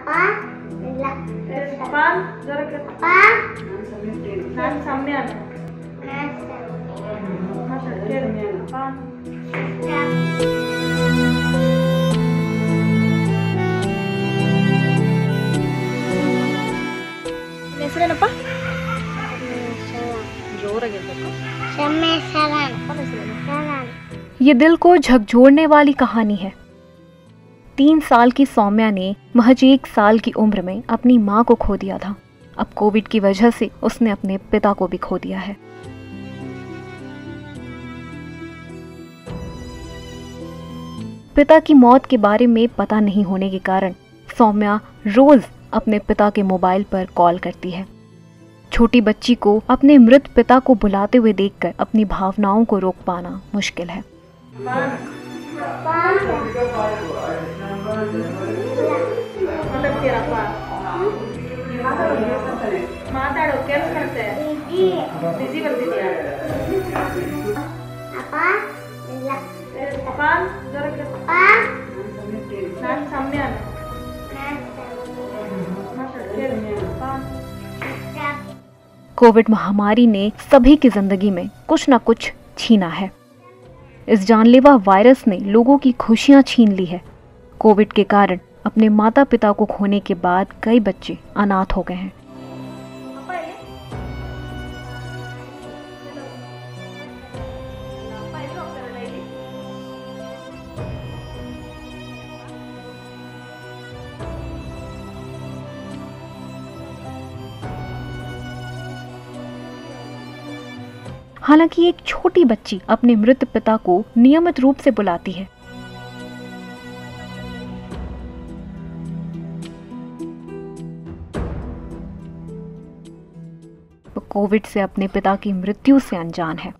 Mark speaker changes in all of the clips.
Speaker 1: ಇಲ್ಲ
Speaker 2: ಅಪ್ಪ ಜೋರಾಗಿ
Speaker 1: ಅಪ್ಪ
Speaker 2: ನಾನು ಸೌಮ್ಯ ಮಾತಾಡು ಕೇಳು ಅಪ್ಪ ಹೆಸರೇನಪ್ಪ ಜೋರಾಗಿ ಹೇಳ್ಬೇಕು
Speaker 1: ಶಮ್ಮೆ ಶರಣ್
Speaker 3: ये दिल को झकझोरने वाली कहानी है। 3 साल की सौम्या ने महज 1 साल की उम्र में अपनी मां को खो दिया था। अब कोविड की वजह से उसने अपने पिता को भी खो दिया है। पिता की मौत के बारे में पता नहीं होने के कारण सौम्या रोज अपने पिता के मोबाइल पर कॉल करती है। छोटी बच्ची को अपने मृत पिता को बुलाते हुए देखकर अपनी भावनाओं को रोक पाना मुश्किल है।
Speaker 2: ಮಾತಾಡೋ ಕೇಳಿಸ್ಕೊಳುತ್ತೆ ಬಿಸಿ ಬರ್ತಿದ್ಯಾ
Speaker 1: ಅಪ್ಪ ಇಲ್ಲ
Speaker 2: ಅಪ್ಪ ಜೋರಾಗಿ
Speaker 1: ಅಪ್ಪ
Speaker 2: ನಾನು ಸೌಮ್ಯ ಮಾತಾಡು ಕೇಳು ಅಪ್ಪ
Speaker 3: कोविड महामारी ने सभी की जिंदगी में कुछ न कुछ छीना है। इस जानलेवा वायरस ने लोगों की खुशियां छीन ली है। कोविड के कारण अपने माता पिता को खोने के बाद कई बच्चे अनाथ हो गए हैं। हालांकि एक छोटी बच्ची अपने मृत पिता को नियमित रूप से बुलाती है। वो कोविड से अपने पिता की मृत्यु से अनजान है।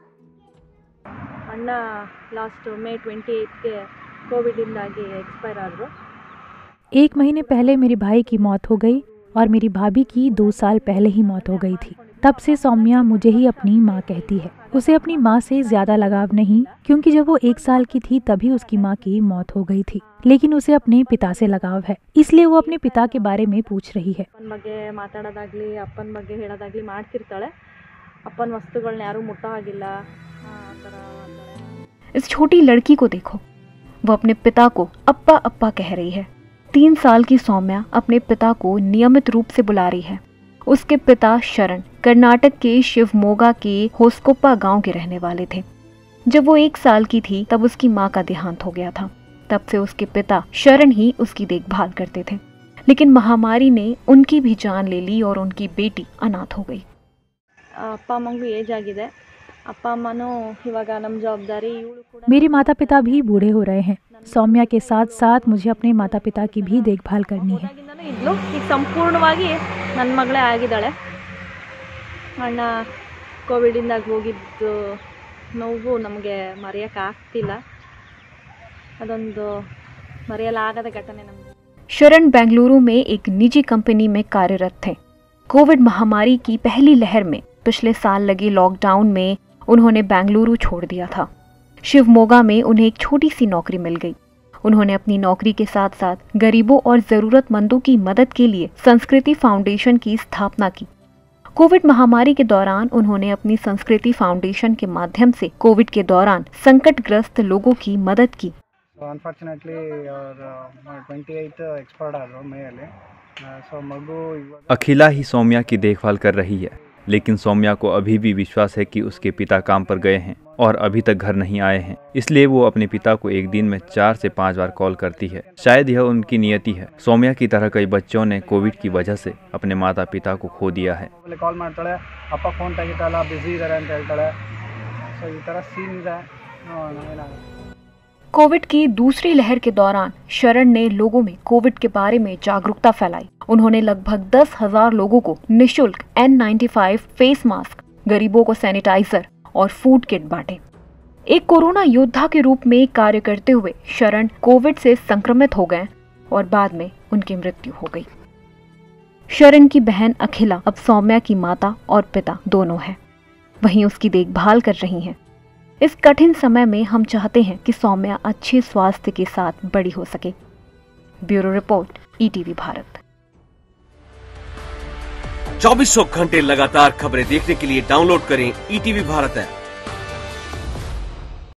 Speaker 2: ಅಣ್ಣ ಲಾಸ್ಟ್ ಮೇ 28ಗೆ ಕೋವಿಡ್ ಇಂದಾಗಿ ಎಕ್ಸ್ಪೈರ್ ಆದ್ರು।
Speaker 4: 1 महीने पहले मेरे भाई की मौत हो गई और मेरी भाभी की 2 साल पहले ही मौत हो गई थी। तब से सौम्या मुझे ही अपनी माँ कहती है। उसे अपनी माँ से ज्यादा लगाव नहीं, क्योंकि जब वो 1 साल की थी तभी उसकी माँ की मौत हो गई थी, लेकिन उसे अपने पिता से लगाव है, इसलिए वो अपने पिता के बारे में पूछ रही है।
Speaker 2: ಅಪ್ಪನ ಬಗ್ಗೆ ಮಾತಾಡೋದಾಗ್ಲಿ ಅಪ್ಪನ ಬಗ್ಗೆ ಹೇಳೋದಾಗ್ಲಿ ಮಾಡ್ತಿರ್ತಾಳೆ। ಅಪ್ಪನ ವಸ್ತುಗಳನ್ನ ಯಾರು ಮುಟ್ಟೋ ಹಾಗಿಲ್ಲ ಆ ಥರ ಮಾಡ್ತಾಳೆ।
Speaker 3: इस छोटी लड़की को देखो, वो अपने पिता को अप्पा अप्पा कह रही है। 3 साल की सौम्या अपने पिता को नियमित रूप से बुला रही है। उसके पिता शरण कर्नाटक के शिवमोगा के होस्कोप्पा गांव के रहने वाले थे। जब वो 1 साल की थी तब उसकी मां का देहांत हो गया था। तब से उसके पिता शरण ही उसकी देखभाल करते थे, लेकिन महामारी ने उनकी भी जान ले ली और उनकी बेटी अनाथ हो गई।
Speaker 2: ಅಪ್ಪ ಅಮ್ಮಂಗೂ ಏಜ್ ಆಗಿದೆ। ಅಪ್ಪ ಅಮ್ಮನೂ ಇವಾಗ ನಮ್ಮ ಜವಾಬ್ದಾರಿ ಇವಳು ಕೂಡ
Speaker 4: मेरे माता पिता भी बूढ़े हो रहे हैं। सौम्या के साथ साथ मुझे अपने माता पिता की भी देखभाल करनी है।
Speaker 2: ಮೊದಲಾಗಿಂದನೂ ಇದ್ಲು, ಈಗ ಸಂಪೂರ್ಣವಾಗಿ ನನ್ನ ಮಗಳೇ ಆಗಿದ್ದಾಳೆ। ಅಣ್ಣ ಕೋವಿಡಿಂದಾಗಿ ಹೋಗಿದ್ದು ನೋವು ನಮಗೆ ಮರೆಯೋಕ್ಕಾಗ್ತಿಲ್ಲ। ಅದೊಂದು ಮರೆಯಲಾಗದ ಘಟನೆ ನಮಗೆ।
Speaker 3: शरण बेंगलुरु में एक निजी कंपनी में कार्यरत थे। कोविड महामारी की पहली लहर में पिछले साल लगे लॉकडाउन में उन्होंने बेंगलुरु छोड़ दिया था। शिवमोगा में उन्हें एक छोटी सी नौकरी मिल गई। उन्होंने अपनी नौकरी के साथ साथ गरीबों और जरूरतमंदों की मदद के लिए संस्कृति फाउंडेशन की स्थापना की। कोविड महामारी के दौरान उन्होंने अपनी संस्कृति फाउंडेशन के माध्यम से कोविड के दौरान संकटग्रस्त लोगों की मदद की।
Speaker 5: ಅನ್ಫಾರ್ಚುನೇಟ್ಲಿ ಅವ್ರು 28 ಎಕ್ಸ್ಪೈರ್ಡ್ ಆದರು ಮೇಯಲ್ಲಿ। ಸೊ ಮಗು
Speaker 6: अखिला ही सौम्या की देखभाल कर रही है, लेकिन सौम्या को अभी भी विश्वास है कि उसके पिता काम पर गए हैं और अभी तक घर नहीं आए हैं। इसलिए वो अपने पिता को एक दिन में 4 से 5 बार कॉल करती है। शायद यह उनकी नियति है। सौम्या की तरह कई बच्चों ने कोविड की वजह से अपने माता पिता को खो दिया है।
Speaker 5: ಕಾಲ್ ಮಾಡ್ತಾಳೆ, ಅಪ್ಪ ಫೋನ್ ತೆಗಿತಾಳ, ಬ್ಯುಸಿ ಇದ್ದಾರೆ ಅಂತ ಹೇಳ್ತಾಳೆ। ಸೊ ಈ ಥರ ಸೀನ್ ಇದೆ, ನೋಡೋಣ ಏನಾಗುತ್ತೆ।
Speaker 3: कोविड की दूसरी लहर के दौरान शरण ने लोगों में कोविड के बारे में जागरूकता फैलाई। उन्होंने लगभग 10,000 लोगों को निःशुल्क N95 फेस मास्क, गरीबों को सैनिटाइजर और फूड किट बांटे। एक कोरोना योद्धा के रूप में कार्य करते हुए शरण कोविड से संक्रमित हो गए और बाद में उनकी मृत्यु हो गई। शरण की बहन अखिला अब सौम्या की माता और पिता दोनों है, वहीं उसकी देखभाल कर रही हैं। इस कठिन समय में हम चाहते हैं कि सौम्या अच्छे स्वास्थ्य के साथ बड़ी हो सके। Bureau report. ईटीवी भारत।
Speaker 7: 2400 घंटे लगातार खबरें देखने के लिए डाउनलोड करें ईटीवी भारत ऐप।